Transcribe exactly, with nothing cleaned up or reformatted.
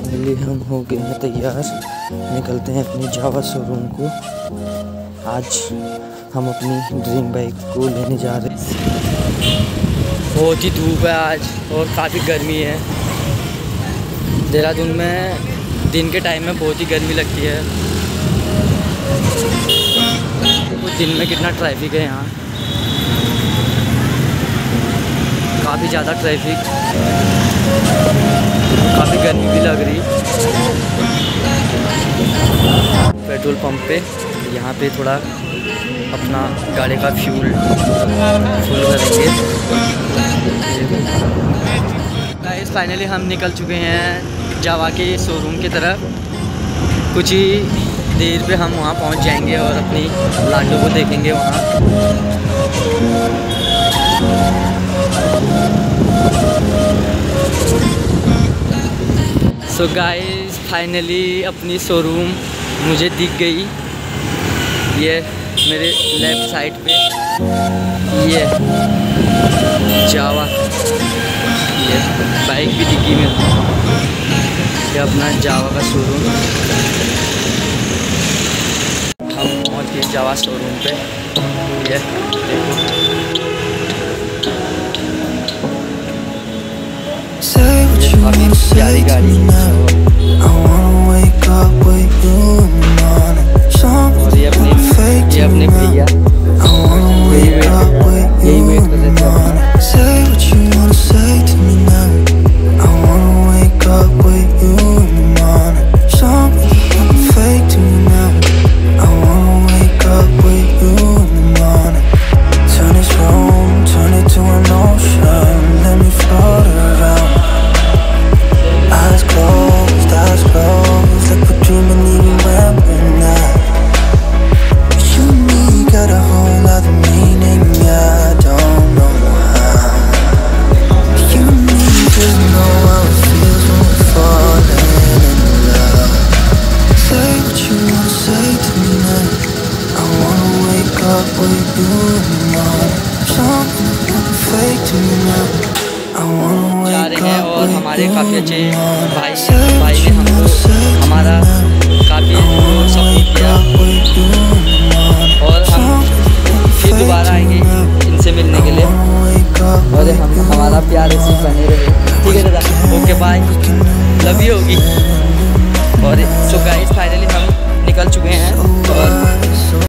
Finally हम हो गए हैं तैयार, निकलते हैं अपने जावा शोरूम को। आज हम अपनी ड्रीम बाइक को लेने जा रहे हैं। बहुत ही धूप है आज और काफ़ी गर्मी है। देहरादून में दिन के टाइम में बहुत ही गर्मी लगती है। तो दिन में कितना ट्रैफिक है यहाँ, काफ़ी ज़्यादा ट्रैफिक, काफ़ी गर्मी भी लग रही। पेट्रोल पंप पे यहाँ पे थोड़ा अपना गाड़ी का फ्यूल फुल करेंगे। गाइस फाइनली हम निकल चुके हैं जावा के शोरूम की तरफ। कुछ ही देर पे हम वहाँ पहुँच जाएंगे और अपनी लाडो को देखेंगे वहाँ। सो गाइस फाइनली अपनी शोरूम मुझे दिख गई। ये मेरे लेफ़्ट साइड पे ये जावा, ये बाइक भी दिखी मेरे को। ये अपना जावा का शोरूम। हम पहुंच गए जावा शोरूम पे। ये देखो काफ़ी प्यारी गाड़ी है। और ये अपने ये अपने भैया यही वेट यही वेट कर रहे थे। जा रहे हैं और हमारे काफ़ी अच्छे भाई भाई ने हमको हमारा काफ़ी सपोर्ट किया और हम फिर दोबारा आएंगे इनसे मिलने के लिए। और हम हमारा प्यार ऐसे बने रहे। ठीक है दादा, ओके बाय, लव यू होगी। और सो गाइस फाइनली हम निकल चुके हैं और